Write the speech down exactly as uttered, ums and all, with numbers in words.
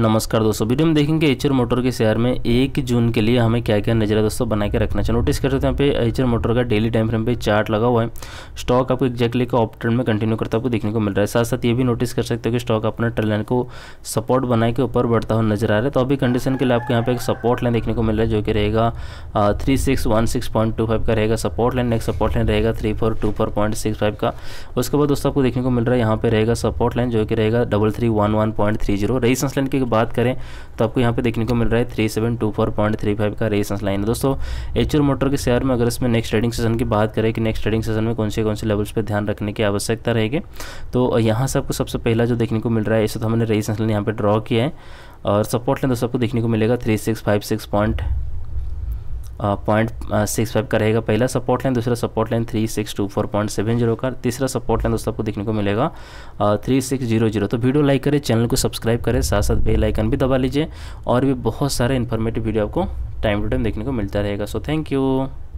नमस्कार दोस्तों, वीडियो में देखेंगे एचर मोटर के शेयर में एक जून के लिए हमें क्या क्या नजर है दोस्तों बना के रखना चाहिए। नोटिस कर सकते हैं यहाँ पे एचर मोटर का डेली टाइम फ्रेम पे चार्ट लगा हुआ है। स्टॉक आपको एक्जैक्टली का ऑप ट्रेंड में कंटिन्यू करता आपको देखने को मिल रहा है। साथ साथ ये भी नोटिस कर सकते हो कि स्टॉक अपना ट्रेंड लाइन को सपोर्ट बनाए के ऊपर बढ़ता हुआ नजर आ रहा है। तो अभी कंडीशन के लिए आपको यहाँ पे एक सपोर्ट लाइन देखने को मिल रहा है जो कि रहेगा three six one six point two five का रहेगा support line. Next support line रहेगा three four two four point six five का। उसके बाद दोस्तों आपको देखने को मिल रहा है यहाँ पे रहेगा सपोर्ट लाइन जो कि रहेगा double three one one point three zero. Resistance line की बात करें तो आपको यहाँ पे देखने को मिल रहा है three seven two four point three five का रेजिस्टेंस लाइन है। दोस्तों एचर मोटर के शेयर में अगर इसमें नेक्स्ट ट्रेडिंग सेशन की बात करें कि नेक्स्ट ट्रेडिंग सेशन में कौन से कौन से लेवल्स पे ध्यान रखने की आवश्यकता रहेगी, तो यहाँ से आपको सबसे पहला जो देखने को मिल रहा है इसे तो हमने रेजिस्टेंस लाइन यहाँ पे ड्रॉ किया है और सपोर्ट लाइन दोस्तों आपको देखने को मिलेगा three six five six point point six five का रहेगा पहला सपोर्ट लाइन। दूसरा support line three six two four point seven zero का। तीसरा सपोर्ट लाइन दोस्तों आपको देखने को मिलेगा थ्री सिक्स जीरो जीरो। तो वीडियो लाइक करें, चैनल को सब्सक्राइब करें, साथ साथ बेल आइकन भी दबा लीजिए और भी बहुत सारे इन्फॉर्मेटिव वीडियो आपको टाइम टू टाइम देखने को मिलता रहेगा। So thank you.